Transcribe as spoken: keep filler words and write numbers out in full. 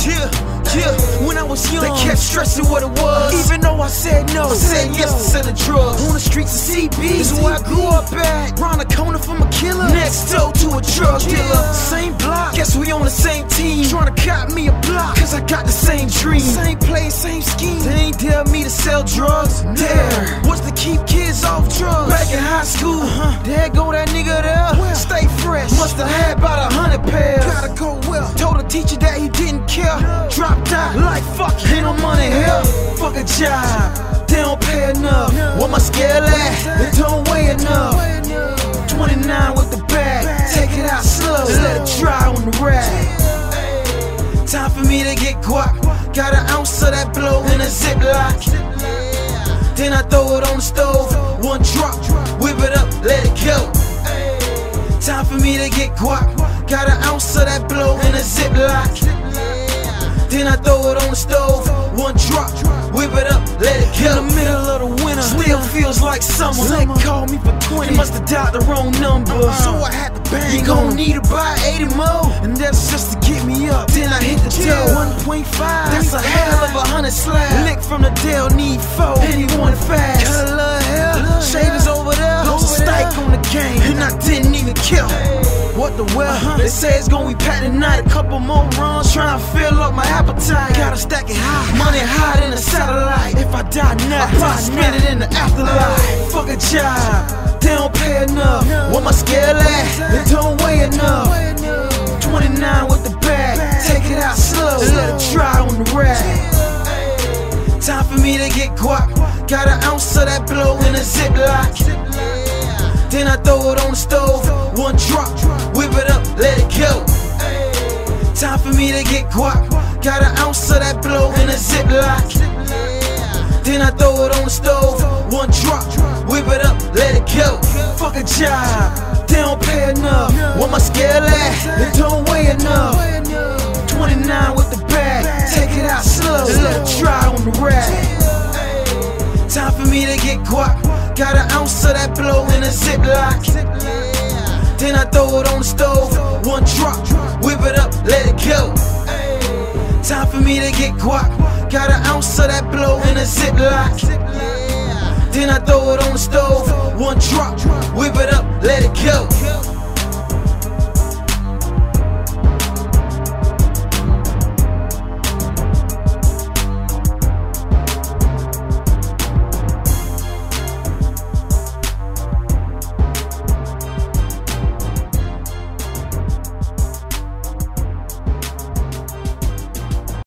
Yeah, yeah, when I was young, they kept stressing what it was. Even though I said no, I said yes to selling drugs. On the streets of C B is where I grew up at. Round the corner from a killer, next door to a drug dealer. Same block, guess we on the same team. Trying to cop me a block, cause I got the same dream. Same play, same scheme. They ain't dare me to sell drugs. D A R E was to keep kids off drugs. Back in high school, uh-huh. There go that nigga there. Well, stay fresh, must have had about a hundred pairs. Gotta go well, told the teacher that he didn't care. Dropped out, like fuck, ain't no money here. Fuck a job, they don't pay enough. What my scale at? It don't weigh enough. twenty-nine with the bag, take it out slow, let it dry on the rack. Time for me to get guap. Got an ounce of that blow in a ziplock. Then I throw it on the stove, one drop, whip it up, let it go. Time for me to get guap. Got an ounce of that blow in a ziplock. Then I throw it on the stove, one drop, whip it up, let it go. In the middle of the winter, still feels like summer. They called me for twenty, they must have dialed the wrong number. So I had to bang. You gon' need to buy eighty more, and that's just to get me up. Then I hit the dough, one point five. That's a hell of a hundred slab. Lick from the D A R E, need four, and he want it fast. Cut a little hair, shavers over there. Lost a stike on the game, and I didn't even kill. What the well? Uh-huh. They say it's gonna be packed tonight. A couple more runs, trying to fill up my appetite. Gotta stack it high, money higher than a satellite. If I die now, I probably spend it in the afterlife. Fuck a job, they don't pay enough. What my scale at? It don't weigh enough. twenty-nine with the bag, take it out slow, let it dry on the rack. Time for me to get guap. Got an ounce of that blow in a ziplock. Then I throw it on the stove, one drop, whip it up, let it go. Time for me to get guap. Got an ounce of that blow in a ziplock. Then I throw it on the stove, one drop, whip it up, let it go. Fuck a job, they don't pay enough. What my scale at? It don't weigh enough. twenty-nine with the bag, take it out slow, let it dry on the rack. Time for me to get guap. Got an ounce of that blow in a ziplock. Then I throw it on the stove, one drop, whip it up, let it go. Time for me to get guap. Got an ounce of that blow in a ziplock. Then I throw it on the stove, one drop, whip it up, let it go.